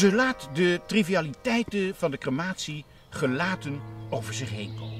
Ze laat de trivialiteiten van de crematie gelaten over zich heen komen.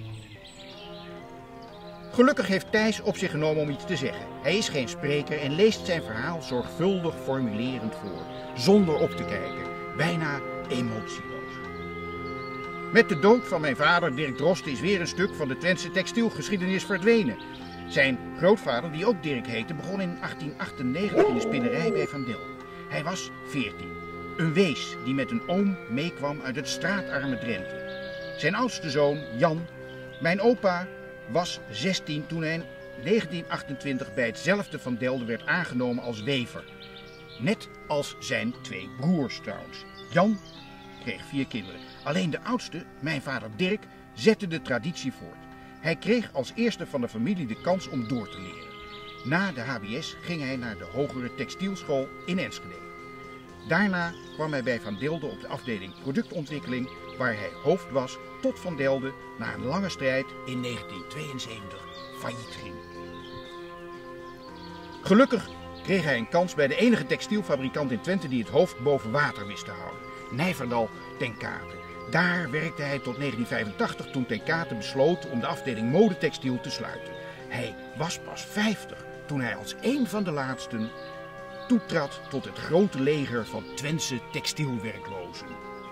Gelukkig heeft Thijs op zich genomen om iets te zeggen. Hij is geen spreker en leest zijn verhaal zorgvuldig formulerend voor, zonder op te kijken, bijna emotieloos. Met de dood van mijn vader Dirk Drosten is weer een stuk van de Twentse textielgeschiedenis verdwenen. Zijn grootvader, die ook Dirk heette, begon in 1898 in de spinnerij bij Van Del. Hij was 14. Een wees die met een oom meekwam uit het straatarme Drenthe. Zijn oudste zoon, Jan, mijn opa, was 16 toen hij in 1928 bij hetzelfde Van Delden werd aangenomen als wever. Net als zijn 2 broers trouwens. Jan kreeg 4 kinderen. Alleen de oudste, mijn vader Dirk, zette de traditie voort. Hij kreeg als eerste van de familie de kans om door te leren. Na de HBS ging hij naar de hogere textielschool in Enschede. Daarna kwam hij bij Van Delden op de afdeling productontwikkeling, waar hij hoofd was tot Van Delden na een lange strijd in 1972 failliet ging. Gelukkig kreeg hij een kans bij de enige textielfabrikant in Twente die het hoofd boven water wist te houden, Nijverdal Ten Kate. Daar werkte hij tot 1985 toen Ten Kate besloot om de afdeling modetextiel te sluiten. Hij was pas 50 toen hij als een van de laatsten toetrad tot het grote leger van Twentse textielwerklozen.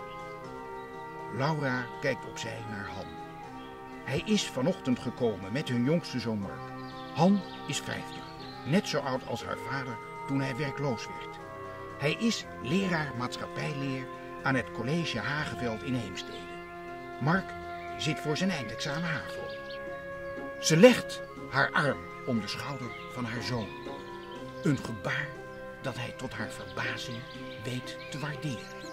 Laura kijkt opzij naar Han. Hij is vanochtend gekomen met hun jongste zoon Mark. Han is 50, net zo oud als haar vader toen hij werkloos werd. Hij is leraar maatschappijleer aan het college Hageveld in Heemstede. Mark zit voor zijn eindexamen HAVO. Ze legt haar arm om de schouder van haar zoon. Een gebaar dat hij tot haar verbazing weet te waarderen.